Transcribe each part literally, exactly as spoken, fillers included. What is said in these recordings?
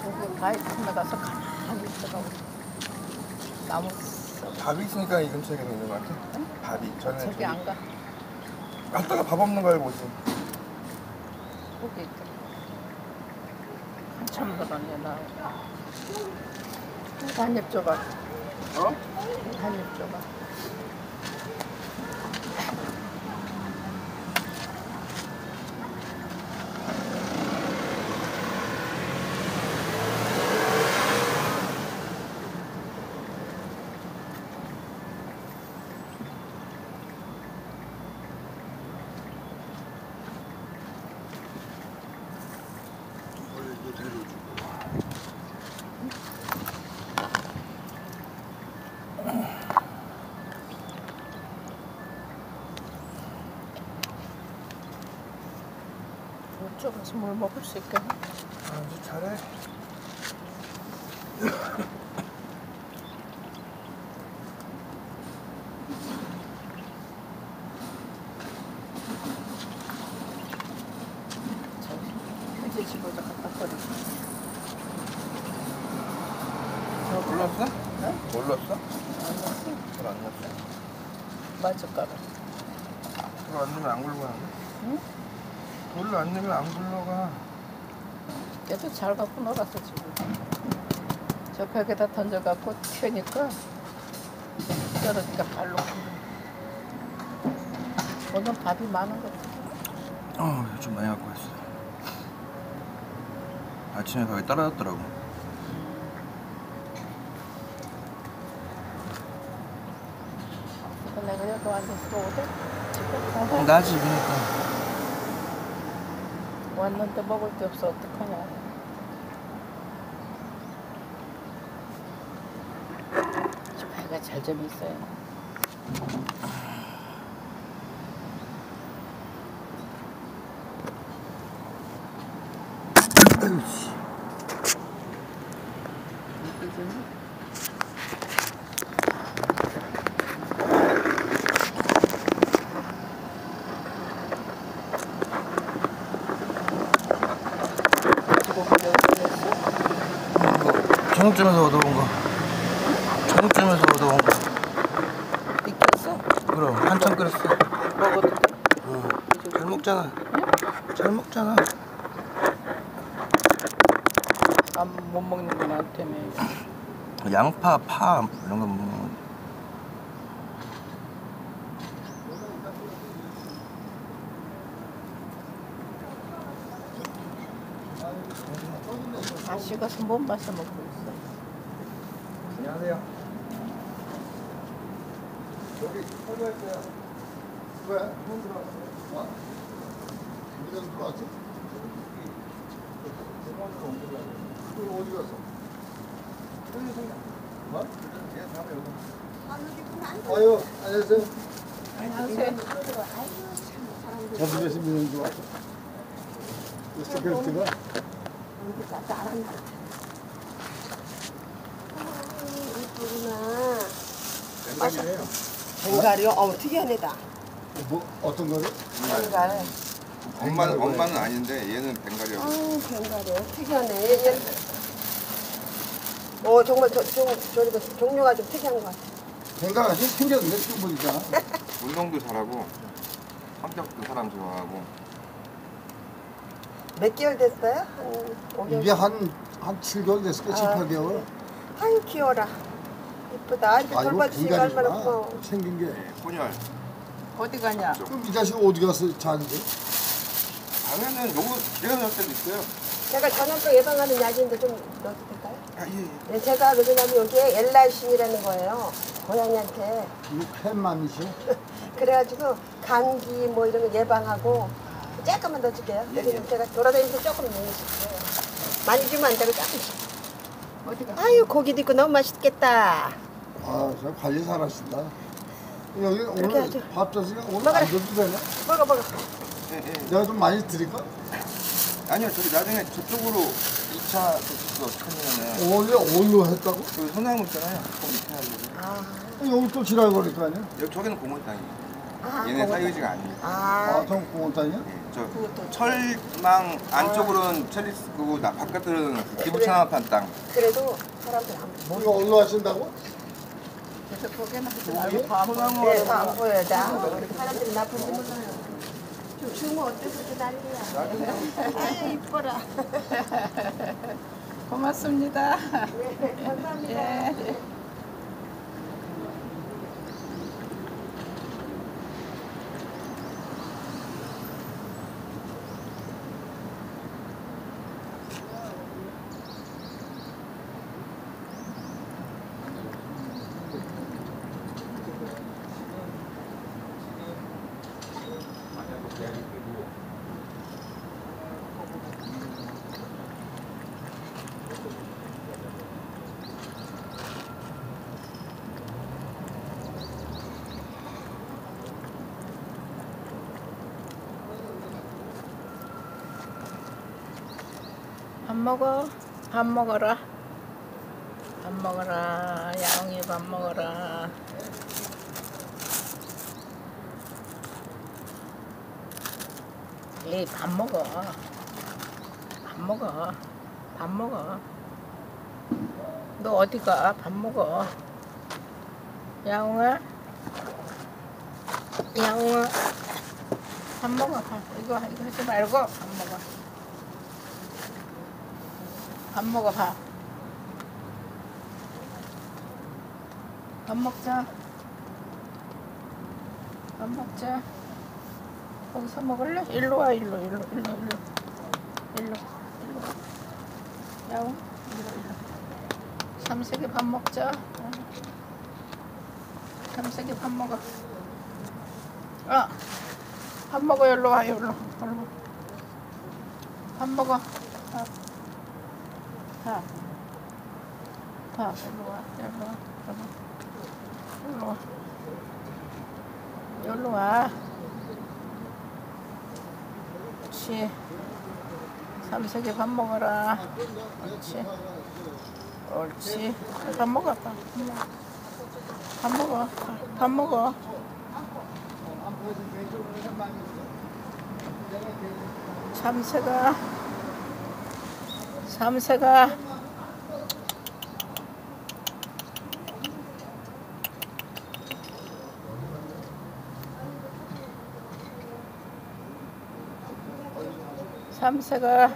거기 가위통에 가서 가만히 있어가고 나무 밥이 있으니까 이 근처에 있는 것 같아. 응? 밥이. 저는 저기 안 가. 갔다가 밥 없는 걸 보지. 거기 있다. 한참 걸었네 나. 한입 줘봐. 어? 한입 줘봐. 이쪽에서 물 먹을 수 있겠네. 아주 잘해. 저기 이제 집어서 갖다 버리고. 몰랐어? 응? 몰랐어? 안 났어? 불안 났어. 맞을 거라. 불 안 넣으면 안 굴러가는데? 응? 불을 안 넣으면 안 굴러가. 얘도 잘 갖고 놀았어 지금. 저 벽에다 던져갖고 튀니까 떨어지니까 발로 오늘 밥이 많은 것 같아. 어, 좀 많이 갖고 왔어. 아침에 가게 떨어졌더라고. 이거 내가 여기 앉아서 먹어도 집에 나 집이니까. 왔는데 먹을 게 없어 어떡하냐. 저 배가 잘 좀 있어요. 저녁쯤에서 얻어온 거. 저녁쯤에서 얻어온 거. 익혔어? 그럼 한참 끓였어. 먹어도 돼? 어. 잘 먹잖아. 응? 잘 먹잖아. 안 못 먹는 건 안 때문에. 양파, 파 이런 거 먹는. 다 식어서 못 마셔 먹고 있어. 안녕하세요. 여기 설거할 거야. 왜? 처음 들어왔어? 어? 준비가 들어왔지? 그럼 어디 갔어? 여기 생각. 뭐? 얘 다음에 여기. 아유, 안녕하세요. 안녕하세요. 저집에서 미는 줄 알았어. 스케일트가? 뱅갈이에요. 뱅갈이요? 어우 특이한 애다. 뭐 어떤 거를? 뱅갈. 엄마는 엄마는 아닌데 얘는 벵갈이라고. 아우 뱅갈이요. 특이하네. 얘, 얘. 어 정말 저, 좀 저리가 종류가 좀 특이한 것 같아. 뱅갈 아직 생겼는데 지금 보니까. 운동도 잘하고 성격도 사람 좋아하고. 몇 개월 됐어요? 한 오 개월. 이게 한, 한 칠 개월 됐을 거야, 칠, 아, 팔 개월. 아유 귀여워라. 이쁘다. 이렇게 아, 이거 돌봐주시니까 얼마나 고마워. 뱅갈이구나. 생긴 게. 네, 혼혈. 어디 가냐? 그럼 이 자식 어디 가서 자는데? 밤에는 요거 집에 갈 때도 있어요. 제가 전염병 예방하는 약인데 좀 넣어도 될까요? 아, 예, 예. 네, 제가 왜 그러냐면 여기에 엘라이신이라는 거예요. 고양이한테. 이거 캔맘이시? 그래가지고 감기 뭐 이런 거 예방하고 조금만 더 줄게요. 왜냐면 제가 돌아다니면서 조금 먹으실게요. 많이 주면 안 되고 조금씩. 어디 가? 아유 고기도 있고 너무 맛있겠다. 아, 저 관리 잘하신다. 여기 오늘 하죠. 밥 줬으니까 오늘 먹어라. 안 줘도 되나? 먹어 먹어. 예, 예. 내가 좀 많이 드릴까? 아니요, 저기 나중에 저쪽으로 이 차 저쪽도 어떻게 하냐면 오늘 오늘로 했다고? 그 소나무 있잖아요. 거기 이렇게 하려고. 아, 여기 또 지랄거릴 거 아니야? 여기 저기는 공원 땅이에요. 아 얘네 고맙다. 사유지가 아니에요. 아, 아, 전 공원 땅이야? 예, 저 그것도 철망 안쪽으로는 철리스고 나 바깥으로는 기부 천안판 땅. 그래도 사람들 안 보여. 이거 얼로 하신다고? 그래서 거기는 하지 말고 소나무 네, 안 보여요. 나 사람들이 나 보지 못해요. 좀 주면 어때서 그 난리야. 아유 이뻐라. 고맙습니다. 네, 감사합니다. 예. 밥 먹어. 밥 먹어라. 밥 먹어라. 야옹이 밥 먹어라. 예, 밥 먹어. 밥 먹어. 밥 먹어. 너 어디 가? 밥 먹어. 야옹아. 야옹아. 밥 먹어. 밥. 이거 이거 하지 말고 밥 먹어. 밥 먹어, 밥. 밥 먹자. 밥 먹자. 거기서 먹을래? 일로 와, 일로, 일로, 일로, 일로. 일로, 일로. 야옹, 일로, 일로. 삼색이 밥 먹자. 삼색이 밥 먹어. 아, 밥 먹어, 일로 와, 일로. 일로. 밥 먹어. 아. 밥. 밥, 일로 와, 일로 와, 일로 와. 일로 와. 그렇지. 삼색이 밥 먹어라. 그렇지. 옳지. 밥 먹어, 밥. 밥 먹어. 밥 먹어. 삼색아. 삼색아. 삼색아.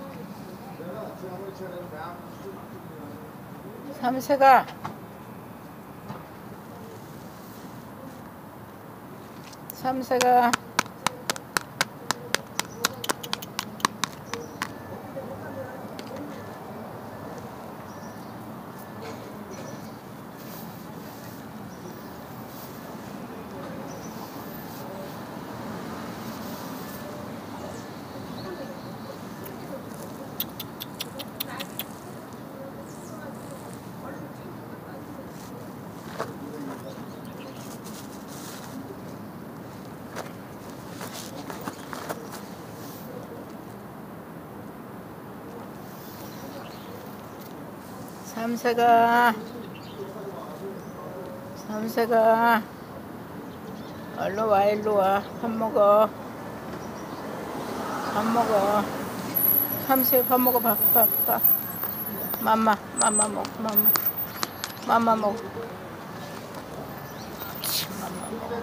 삼색아. 삼색아. 삼색아. 삼색아. 얼른 와, 일로 와. 밥 먹어. 밥 먹어. 삼색 밥 먹어, 밥, 밥, 밥. 맘마, 맘마 먹, 맘마. 맘마 먹. 맘마 먹어.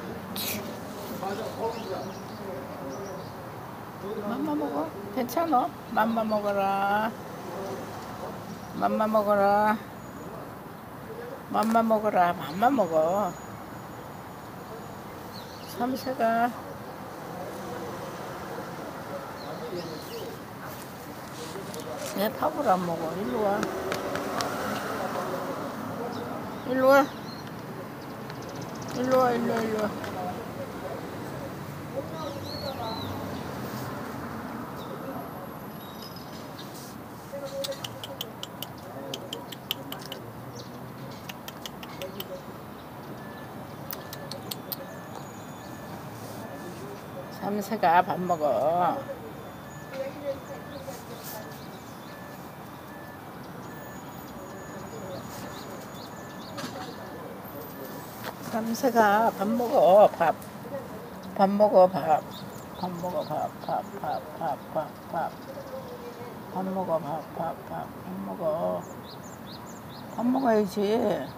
맘마 먹어. 괜찮아. 맘마 먹어라. 맘마 먹어라. 맘마 먹어라. 맘마 먹어. 삼색아. 내 밥을 안 먹어. 일로 와. 일로 와. 일로 와, 일로 와, 일로 와. 삼색아, 밥 먹어. 삼색아, 밥 먹어. 밥. 밥 먹어, 밥. 밥 먹어 밥 밥 밥 밥 밥 밥 밥 먹어 밥 밥 밥 밥 먹어 밥 먹어야지.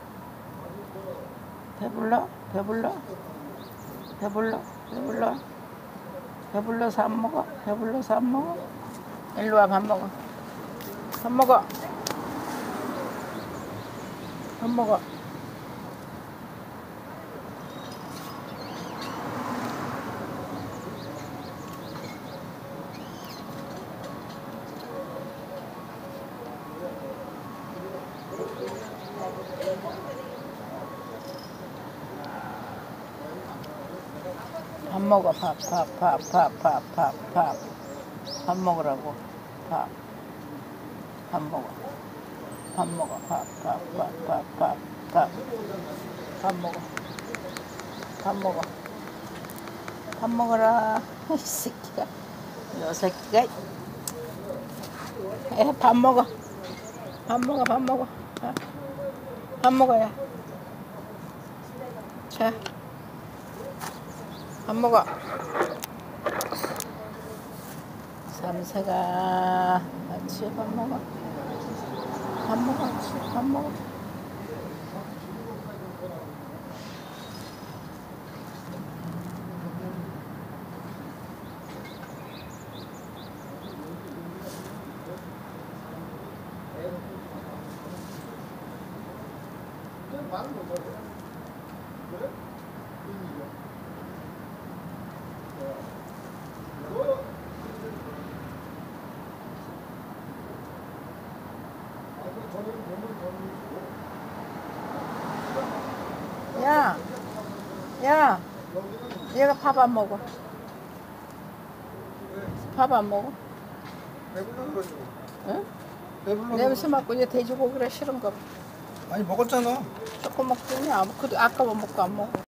배불러? 배불러? 배불러? 배불러? 배불러서 안 먹어? 배불러서 안 먹어? 일로 와 밥 먹어. 밥 먹어. 밥 먹어. 밥 먹어 밥 밥 밥 밥 밥 밥 밥 밥 먹으라고 밥 밥 먹어 밥 먹어 밥 밥 밥 밥 밥 밥 밥 먹어 밥 먹어 밥 먹어라 이 새끼가 이 새끼가 에 밥 먹어 밥 먹어 밥 먹어 자, 밥 먹어야 자 밥 먹어. 삼세가 같이 밥 먹어. 밥 먹어. 같이 밥 먹어. 야, 야, 얘가 밥 안 먹어. 밥 안 먹어? 배불러 그러지. 응? 배불러. 냄새 맡고 이제 돼지고기라 싫은가 봐. 아니 먹었잖아. 조금 먹더니 아무, 그 아까 뭐 먹고 안 먹어.